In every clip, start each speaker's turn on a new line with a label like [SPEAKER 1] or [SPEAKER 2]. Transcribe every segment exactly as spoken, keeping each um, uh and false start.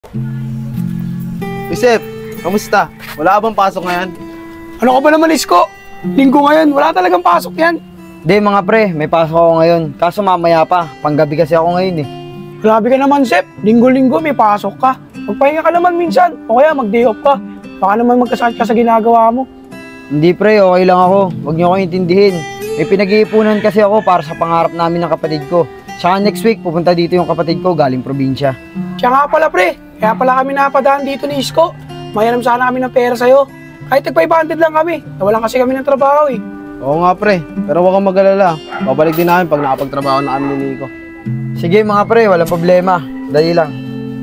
[SPEAKER 1] Isep, kamusta? Wala ka bang pasok ngayon?
[SPEAKER 2] Ano ka ba naman, Isko? Linggo ngayon, wala talagang pasok yan.
[SPEAKER 3] Hindi mga pre, may pasok ako ngayon. Kaso mamaya pa, panggabi kasi ako ngayon eh.
[SPEAKER 2] Grabe ka naman, Sep. Linggo-linggo may pasok ka. Magpahinga ka naman minsan, o kaya mag-day off ka. Baka naman magkasakit ka sa ginagawa mo.
[SPEAKER 3] Hindi pre, okay lang ako. Huwag niyo ako intindihin. May pinag-iipunan kasi ako para sa pangarap namin ng kapatid ko. Tsaka next week, pupunta dito yung kapatid ko galing probinsya.
[SPEAKER 2] Siya nga pala, pre. Kaya pala kami napadaan dito ni Isko. Mayanam sana kami ng pera sa'yo. Kahit nag five hundred lang kami. Nawalan kasi kami ng trabaho eh.
[SPEAKER 1] Oo nga pre, pero huwag kang mag-alala. Babalik din namin pag nakapagtrabaho na kami ni Nico.
[SPEAKER 3] Sige mga pre, walang problema. Dali lang.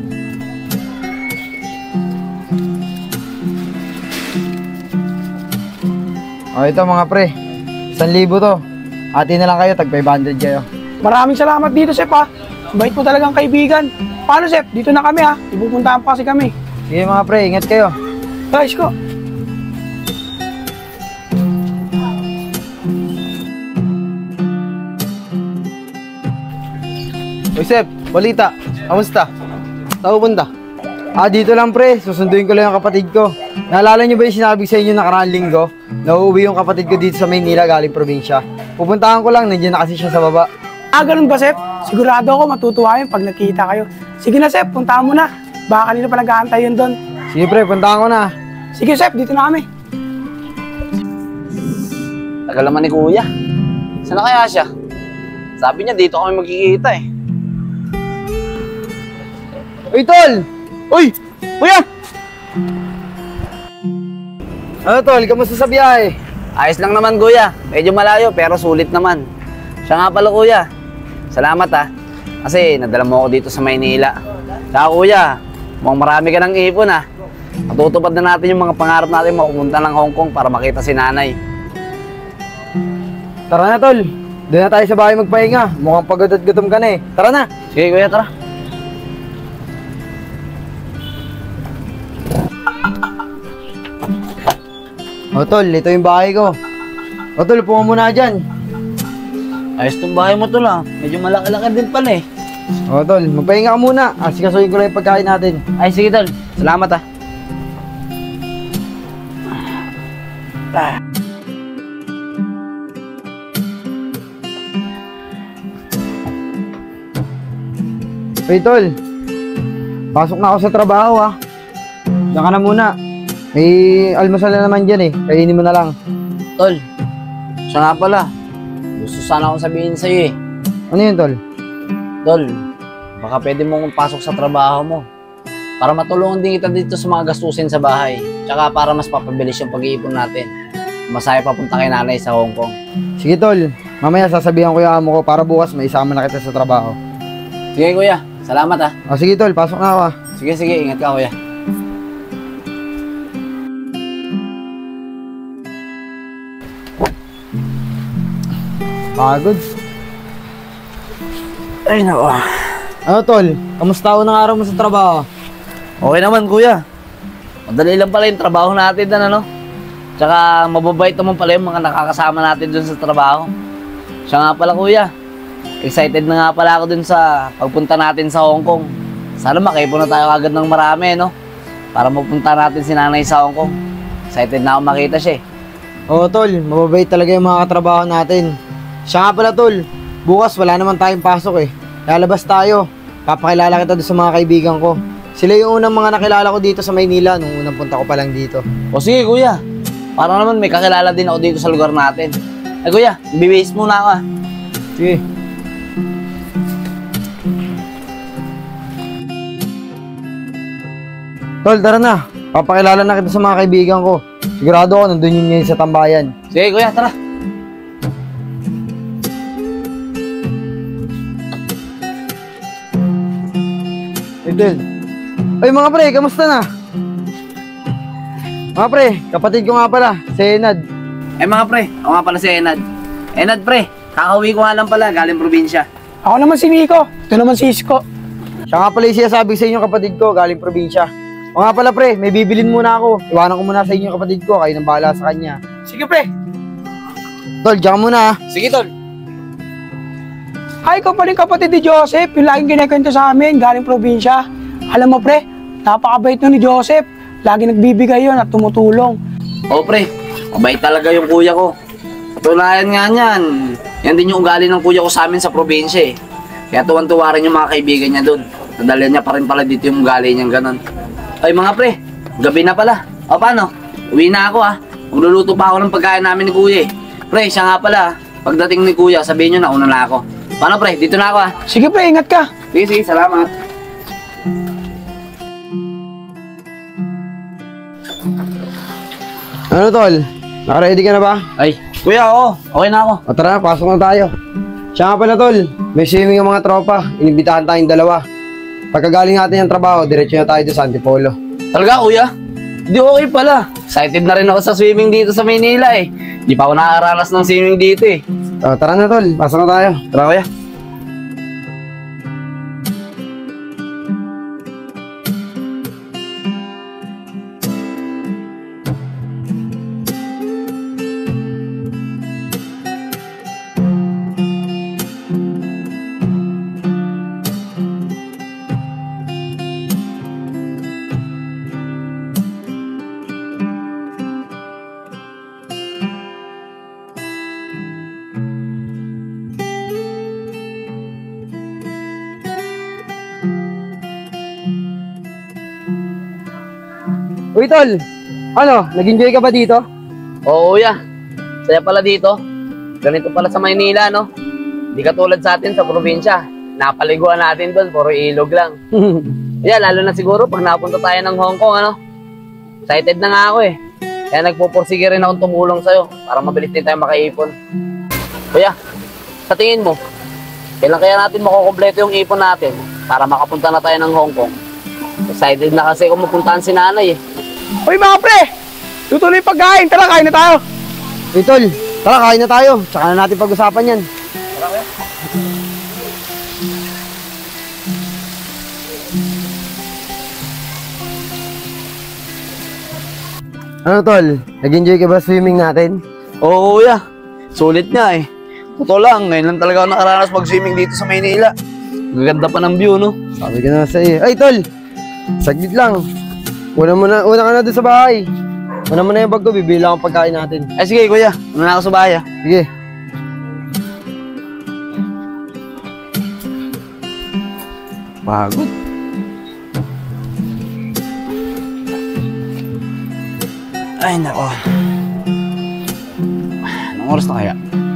[SPEAKER 3] O ito mga pre, isang libo to. Ati na lang kayo, tag five hundred kayo.
[SPEAKER 2] Maraming salamat dito, Sep ha. Bait mo talagang kaibigan. Paano, Sep? Dito na kami ha. Ipupuntahan pa kasi kami.
[SPEAKER 3] Sige mga pre, ingat kayo.
[SPEAKER 2] Ha, Isko.
[SPEAKER 1] Isep, balita. Kamusta? Saan pupunta?
[SPEAKER 3] Ah, dito lang pre, susunduin ko lang yung kapatid ko. Naalala niyo ba yung sinabi ko sa inyo nakaraang linggo? Nauuwi yung kapatid ko dito sa Maynila galing probinsya. Pupuntahan ko lang, nandiyan na kasi siya sa baba.
[SPEAKER 2] Ah, ganun ba, Sep? Sigurado ako matutuwa yun pag nakita kayo. Sige na, Sep, puntahan mo na. Baka kanina pa nag-aantay yun doon.
[SPEAKER 3] Sige pre, puntahan ko na.
[SPEAKER 2] Sige, Sep, dito na kami.
[SPEAKER 4] Tagal naman ni Kuya. Saan na kaya siya? Sabi niya dito kami magkikita eh.
[SPEAKER 3] Uy tol!
[SPEAKER 1] Uy! Kuya!
[SPEAKER 3] Ano tol, kamusta sa biyahe?
[SPEAKER 4] Ayos lang naman Kuya. Medyo malayo pero sulit naman. Siya nga pala Kuya. Salamat ha. Kasi nadala mo ako dito sa Maynila. Tsaka Kuya, mukhang marami ka ng ipon ha. Matutupad na natin yung mga pangarap natin mapupunta ng Hong Kong para makita si nanay.
[SPEAKER 3] Tara na tol, doon na tayo sa bahay magpahinga. Mukhang pagod at gutom ka na eh. Tara na!
[SPEAKER 4] Sige Kuya, tara.
[SPEAKER 3] O tol, ito yung bahay ko. O tol, pumo muna dyan.
[SPEAKER 4] Ayos tong bahay mo tol ha. Medyo malaki-laki din pala eh.
[SPEAKER 3] O tol, magpahinga ka muna. Asikasuhin ko lang yung pagkain natin.
[SPEAKER 4] Ay sige tol, salamat ha. Ah.
[SPEAKER 3] Uy tol, pasok na ako sa trabaho ha. Diyan ka na muna. May almusal na naman dyan eh. Kainin mo na lang.
[SPEAKER 4] Tol, siya nga pala. Gusto sana akong sabihin sa'yo eh.
[SPEAKER 3] Ano yun tol?
[SPEAKER 4] Tol, baka pwede mong pasok sa trabaho mo. Para matulungan din kita dito sa mga gastusin sa bahay. Tsaka para mas papabilis yung pag-iipon natin. Masaya papunta kay nanay sa Hong Kong.
[SPEAKER 3] Sige tol, mamaya sasabihan ko yung amo ko para bukas may isama na kita sa trabaho.
[SPEAKER 4] Sige kuya, salamat ha.
[SPEAKER 3] O sige tol, pasok na ako ha.
[SPEAKER 4] Sige sige, ingat ka kuya.
[SPEAKER 3] Pagod.
[SPEAKER 4] Ay nako.
[SPEAKER 3] Ano tol, kamusta ako ng araw mo sa trabaho?
[SPEAKER 4] Okay naman kuya. Madali lang pala yung trabaho natin na ano. Tsaka mababait naman pala yung mga nakakasama natin dun sa trabaho. Siya nga pala kuya. Excited na nga pala ako dun sa pagpunta natin sa Hong Kong. Sana makaipon na tayo agad ng marami no. Para mapunta natin si nanay sa Hong Kong. Excited na ako makita siya eh.
[SPEAKER 3] Oo tol, mababait talaga yung mga katrabaho natin. Siya nga pala tol, bukas wala naman tayong pasok eh. Lalabas tayo. Papakilala kita doon sa mga kaibigan ko. Sila yung unang mga nakilala ko dito sa Maynila nung unang punta ko pa lang dito.
[SPEAKER 4] O sige kuya. Para naman may kakilala din ako dito sa lugar natin. Eh kuya, bibihis muna ako ah.
[SPEAKER 3] Sige. Tol, tara na. Papakilala na kita sa mga kaibigan ko. Sigurado ako nandun yun ngayon sa tambayan.
[SPEAKER 4] Sige kuya, tara.
[SPEAKER 3] Idol. Ay mga pre, kamusta na? Mga pre, kapatid ko nga pala, si Enad.
[SPEAKER 4] Eh mga pre, ako nga pala si Enad. Enad pre, kakauwi ko nga lang pala, galing probinsya.
[SPEAKER 2] Ako naman si Nico. Ito naman si Isko.
[SPEAKER 3] Siya nga pala yung sinasabi sa inyo kapatid ko, galing probinsya. O nga pala pre, may bibilin muna ako. Iwanan ko muna sa inyo kapatid ko, kayo nang bahala sa kanya.
[SPEAKER 2] Sige pre.
[SPEAKER 3] Tol, diyan ka muna ha.
[SPEAKER 4] Sige tol.
[SPEAKER 2] Ay, ikaw pa rin kapatid ni Joseph. Yung laging kinikwento sa amin, galing probinsya. Alam mo pre, Napakabait nun ni Joseph. Lagi nagbibigay yun at tumutulong.
[SPEAKER 4] Oo pre, mabait talaga yung kuya ko. Katunayan nga niyan, yan din yung ugali ng kuya ko sa amin sa probinsya eh. Kaya tuwan-tuwa rin yung mga kaibigan niya doon. Nadala niya pa rin pala dito yung ugali niyang ganun. Ay mga pre, gabi na pala. O paano? Uwi na ako ah. Magluluto pa ako ng pagkain namin ni kuya eh. Pre, siya nga pala ah. Pagdating ni kuya, sabihin nyo na una na ako. Paano pre, dito na ako ah.
[SPEAKER 2] Sige pre, ingat ka.
[SPEAKER 4] Sige, sige, salamat.
[SPEAKER 3] Ano tol? Naka-ready ka na ba?
[SPEAKER 4] Ay, kuya oo, okay na ako.
[SPEAKER 3] O tara, pasok na tayo. Siya nga pala tol, may swimming ang mga tropa. Inibitahan tayong dalawa. Pagkagaling natin yung trabaho, diretso na tayo doon sa Antipolo.
[SPEAKER 4] Talaga kuya? Di okay pala. Excited na rin ako sa swimming dito sa Maynila eh. Di pa ako nakakaranas ng swimming dito eh.
[SPEAKER 3] O tara na tol, pasok na tayo.
[SPEAKER 4] Tara kuya.
[SPEAKER 3] Uy tol, ano, nag-enjoy ka ba dito?
[SPEAKER 4] Oo kuya. Saya pala dito. Ganito pala sa Maynila no. Di katulad sa atin sa probinsya. Napaliguan natin doon, puro ilog lang. Yeah, lalo na siguro pag napunta tayo ng Hong Kong ano. Excited na nga ako eh. Kaya nagpupursige rin akong tumulong sa'yo para mabilis din tayo makaipon. Kuya, sa tingin mo, kailan kaya natin makukumpleto yung ipon natin para makapunta na tayo ng Hong Kong? Excited na kasi kung mapuntahan si nanay eh.
[SPEAKER 2] Uy mga pre, tutuloy pagkain. Tara, kain na tayo.
[SPEAKER 3] Uy tol, tara kain na tayo. Tsaka na natin pag-usapan yan. Ano tol, nag-enjoy ka ba swimming natin?
[SPEAKER 4] Oo kuya, sulit nga eh. Totoo lang, ngayon lang talaga ako nakaranas mag-swimming dito sa Maynila. Gaganda pa ng view no.
[SPEAKER 3] Sabi ko na sa iyo. Ay tol, saglit lang. Una muna, una ka na doon sa bahay. Una muna yung bag ko, bibili lang ang pagkain natin.
[SPEAKER 4] Ay sige kuya, ano na ako sa bahay ah.
[SPEAKER 3] Sige.
[SPEAKER 4] Pagod. Ay nako. Anong oras na kaya?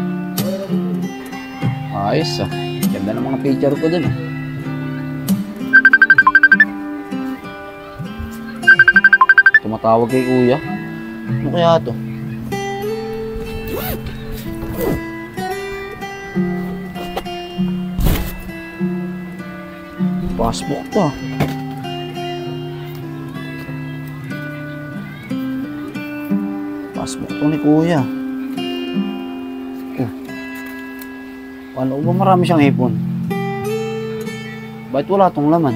[SPEAKER 4] Ayos ah. Ganda ng mga picture ko dun ah. Tumatawag kay kuya. Ano kaya to? Passbook to ah. Passbook to ni kuya. Oh. Paano ba marami siyang ipon? Bakit wala tong laman?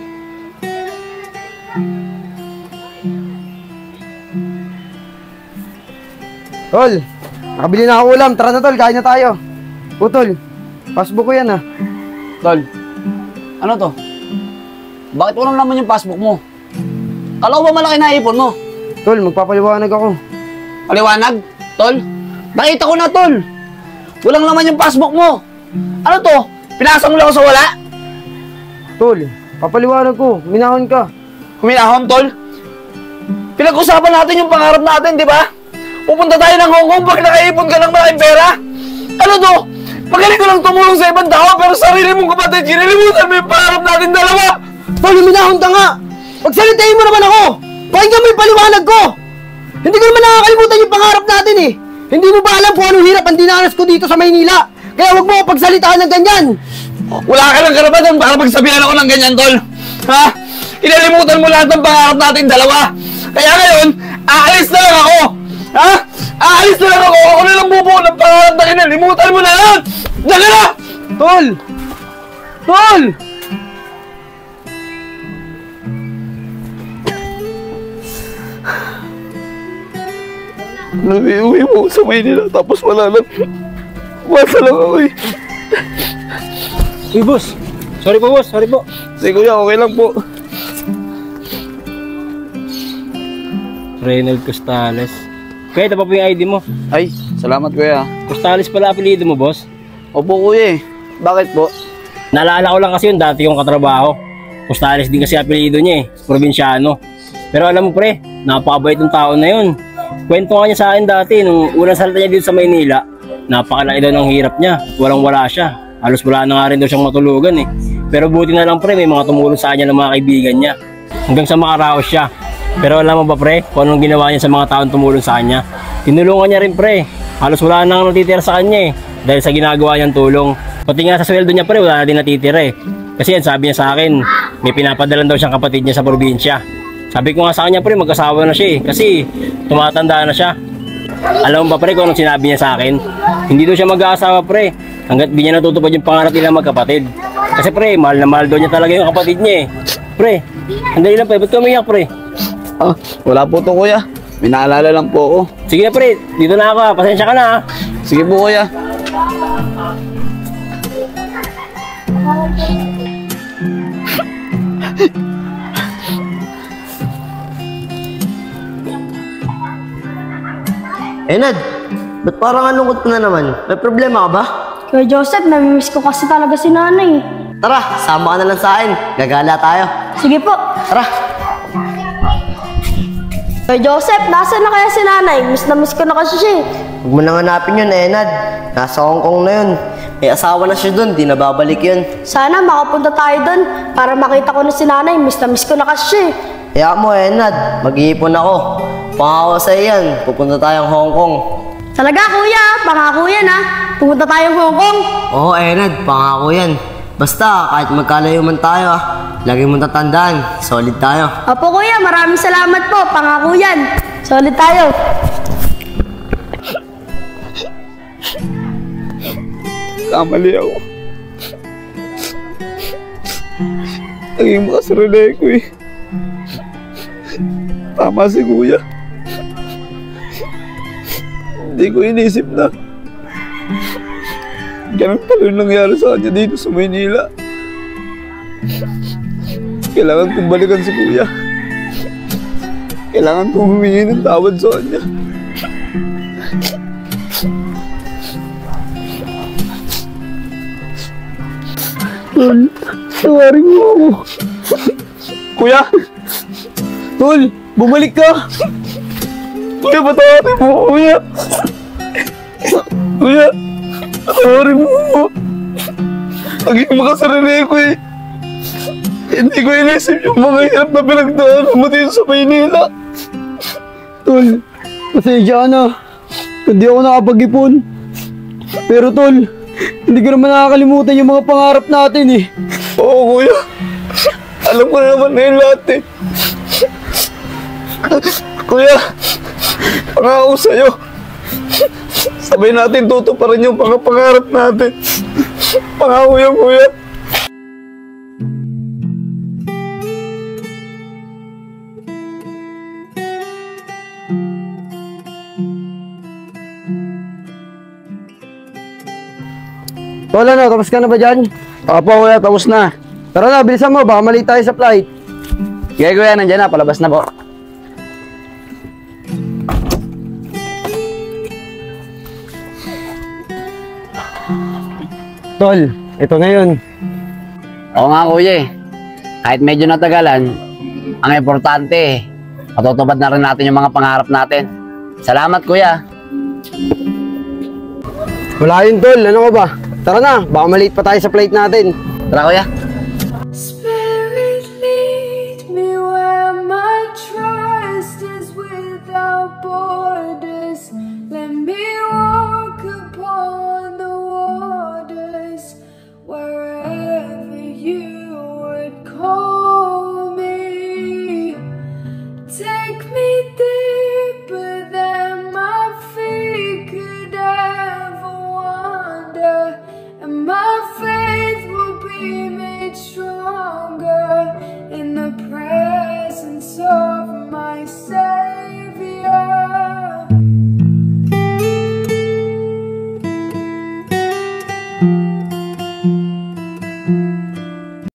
[SPEAKER 3] Tol, nakabili na ako ulam. Tara na tol, kain na tayo. O tol, passbook ko yan ah.
[SPEAKER 4] Tol, ano to? Bakit walang laman yung passbook mo? Kala ko ba malaki na ipon mo?
[SPEAKER 3] Tol, magpapaliwanag ako.
[SPEAKER 4] Paliwanag? Tol? Nakita ko na, tol. Walang laman yung passbook mo. Ano to? Pinasa mo lang ako sa wala?
[SPEAKER 3] Tol, papaliwanag ko. Minahon ka.
[SPEAKER 4] Kuminahon, tol? Pinag-usapan natin yung pangarap natin, di ba? Pupunta tayo ng Hong Kong pag nakaipon ka ng malaking pera. Ano to? Magaling ko lang tumulong sa ibang tao pero sarili mong kapatid, ginilimutan mo yung pangarap natin dalawa.
[SPEAKER 3] Tol, minahon ka nga. Pagsalitain mo naman ako. Pakinggan mo yung paliwanag ko. Hindi ko naman nakakalimutan yung pangarap natin eh. Hindi mo ba alam kung anong hirap ang dinanas ko dito sa Maynila? Kaya huwag mo ako pagsalitaan ng ganyan.
[SPEAKER 4] Wala ka lang karapatan para magsabihan ako ng ganyan, tol. Ha? Inalimutan mo lahat ng pangarap natin dalawa. Kaya ngayon, aalis na lang ako. Ha? Aalis na lang ako. Ako na lang bubuo ng pangarap na kinalimutan mo na lang. Diyan ka na!
[SPEAKER 3] Tol! Tol!
[SPEAKER 4] Nag-iuwi mo sa Maynila tapos wala lang. Wasa lang ako eh.
[SPEAKER 2] Uy boss, sorry po boss, sorry po.
[SPEAKER 4] Sige kuya, okay lang po.
[SPEAKER 5] Reynald Costales. Kuya, ito pa po yung I D mo.
[SPEAKER 4] Ay, salamat kuya.
[SPEAKER 5] Costales pala apelido mo, boss.
[SPEAKER 4] Opo kuya eh. Bakit po?
[SPEAKER 5] Naalala ko lang kasi yun, dati yung katrabaho. Costales din kasi apelido niya eh, probinsyano. Pero alam mo pre, napakabait ng tao na yun. Kwento nga niya sa akin dati, nung unang salita niya dito sa Maynila, napakalaki daw ng hirap niya, walang wala siya. Halos wala na nga rin daw siyang matulugan eh. Pero buti na lang pre, may mga tumulong sa kanya ng mga kaibigan niya. Hanggang sa makaraos siya. Pero alam mo ba pre, kung anong ginawa niya sa mga taong tumulong sa kanya? Tinulungan niya rin pre. Halos wala nang natitira sa kanya eh. Dahil sa ginagawa niyang tulong. Pati nga sa sweldo niya pre, wala na din natitira eh. Kasi yan, sabi niya sa akin, may pinapadalan daw siyang kapatid niya sa probinsya. Sabi ko nga sa kanya pre, mag-asawa na siya eh. Kasi tumatanda na siya. Alam mo ba pre kung anong sinabi niya sa akin? Hindi daw siya mag-aasawa pre. Hanggat di niya natutupad yung pangarap nila magkapatid. Kasi pre, mahal na mahal daw niya talaga yung kapatid niya eh. Pre, andali lang pre, ba't ka umiyak pre?
[SPEAKER 4] Ah, wala po to kuya. May naalala lang po ako.
[SPEAKER 5] Sige na pre, dito na ako ha. Pasensya ka na ha.
[SPEAKER 4] Sige po kuya.
[SPEAKER 3] Eh, Nad, ba't parang anong na naman? May problema ka ba?
[SPEAKER 6] Kuya Joseph, namimiss ko kasi talaga si nanay.
[SPEAKER 3] Tara, sama ka na lang sa akin. Gagala tayo.
[SPEAKER 6] Sige po.
[SPEAKER 3] Tara.
[SPEAKER 6] Kuya Joseph, nasa na kaya si nanay? Miss na miss ko na kasi siya eh.
[SPEAKER 3] Huwag mo nang hanapin yun, eh, Nad. Nasa Hong Kong na yun. May asawa na siya dun, di na babalik yun.
[SPEAKER 6] Sana makapunta tayo doon para makita ko na si nanay. Miss na miss ko na kasi siya eh.
[SPEAKER 3] Kaya mo, eh, Nad. Mag-iipon ako. Pangako sa'yo yan. Pupunta tayong Hong Kong.
[SPEAKER 6] Talaga kuya, pangako yan ha. Pupunta tayong Hong Kong.
[SPEAKER 3] Oo, eh, Nad. Pangako yan. Basta, kahit magkalayo man tayo, ah, lagi mong tatandaan. Solid tayo.
[SPEAKER 6] Opo kuya, maraming salamat po. Pangako yan. Solid tayo.
[SPEAKER 7] Kamali ako. Naging makasarili ko eh. Tama si kuya. Hindi ko inisip na ganun pala yung nangyari sa kanya dito sa Maynila. Kailangan kong balikan si kuya. Kailangan kong humingi ng tawad sa kanya. Tol, tawarin mo ako. Kuya! Tol, bumalik ka! Kuya, patawarin mo ako, kuya! Kuya, patawarin mo ako! Naging makasarili ko eh. Hindi ko inisip yung mga hirap na pinagdaanan mo dito sa Maynila.
[SPEAKER 1] Tol, pasensya ka na. Hindi ako nakapag-ipon. Pero tol, hindi ko naman nakakalimutan yung mga pangarap natin eh.
[SPEAKER 7] Oo, kuya. Alam ko na naman na yung lahat eh. Kuya, pangako sa'yo. Sabay natin tutuparin yung mga pangarap natin. Pangako yan, kuya.
[SPEAKER 1] Tol, ano, tapos ka na ba dyan?
[SPEAKER 7] Opo, kuya, tapos na.
[SPEAKER 1] Tara na, bilisan mo, baka mali tayo sa flight.
[SPEAKER 7] Sige, kuya, nandiyan na. Palabas na po.
[SPEAKER 1] Tol, ito na yun.
[SPEAKER 4] Oo nga kuya eh. Kahit medyo natagalan, ang importante, matutupad na rin natin yung mga pangarap natin. Salamat kuya.
[SPEAKER 1] Wala yun tol, ano ka ba? Tara na, baka maliit pa tayo sa flight natin.
[SPEAKER 4] Tara kuya.